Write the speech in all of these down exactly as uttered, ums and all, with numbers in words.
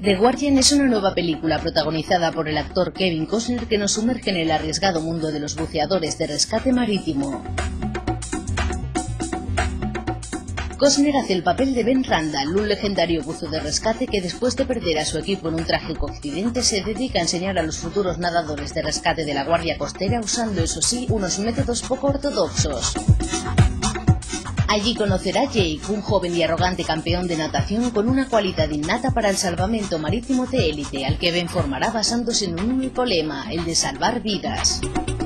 The Guardian es una nueva película protagonizada por el actor Kevin Costner que nos sumerge en el arriesgado mundo de los buceadores de rescate marítimo. Costner hace el papel de Ben Randall, un legendario buzo de rescate que después de perder a su equipo en un trágico accidente se dedica a enseñar a los futuros nadadores de rescate de la Guardia Costera usando, eso sí, unos métodos poco ortodoxos. Allí conocerá a Jake, un joven y arrogante campeón de natación con una cualidad innata para el salvamento marítimo de élite, al que Ben formará basándose en un único lema, el de salvar vidas.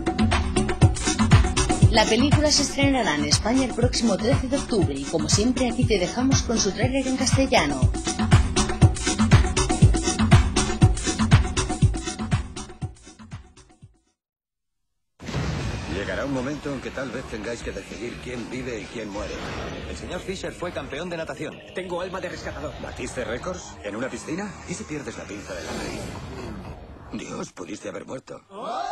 La película se estrenará en España el próximo trece de octubre y como siempre aquí te dejamos con su tráiler en castellano. Llegará un momento en que tal vez tengáis que decidir quién vive y quién muere. El señor Fisher fue campeón de natación. Tengo alma de rescatador. ¿Batiste récords? ¿En una piscina? ¿Y si pierdes la pinza de la nariz? Dios, pudiste haber muerto.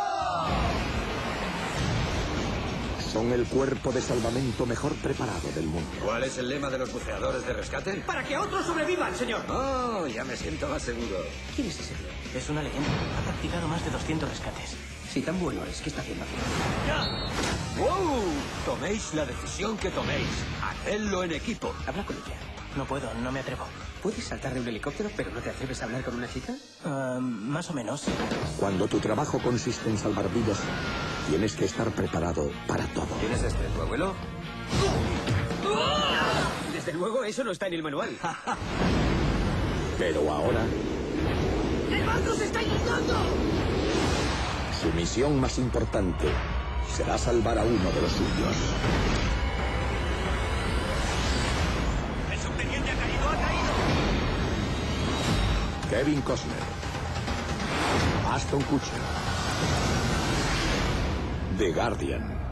Son el cuerpo de salvamento mejor preparado del mundo. ¿Cuál es el lema de los buceadores de rescate? ¡Para que otros sobrevivan, señor! Oh, ya me siento más seguro. ¿Quién es ese tío? Es una leyenda. Ha practicado más de doscientos rescates. Si tan bueno es, ¿qué está haciendo aquí? ¡Ya! ¡Wow! Toméis la decisión que toméis. Hacedlo en equipo. Habla con ella. No puedo, no me atrevo. ¿Puedes saltar de un helicóptero, pero no te atreves a hablar con una chica? Uh, más o menos. Cuando tu trabajo consiste en salvar vidas, tienes que estar preparado para todo. ¿Quién es este, tu abuelo? Desde luego, eso no está en el manual. Pero ahora, ¡El barco se está inundando! su misión más importante será salvar a uno de los suyos. ¡El subteniente ha caído, ha caído! Kevin Costner, Ashton Kutcher, The Guardian.